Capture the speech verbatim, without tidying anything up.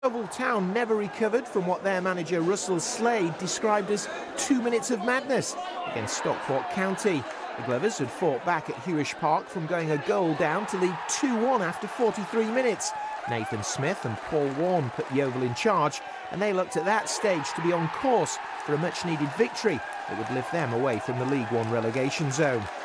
Yeovil Town never recovered from what their manager Russell Slade described as two minutes of madness against Stockport County. The Glovers had fought back at Hewish Park from going a goal down to lead two one after forty-three minutes. Nathan Smith and Paul Warne put Yeovil in charge, and they looked at that stage to be on course for a much-needed victory that would lift them away from the League One relegation zone.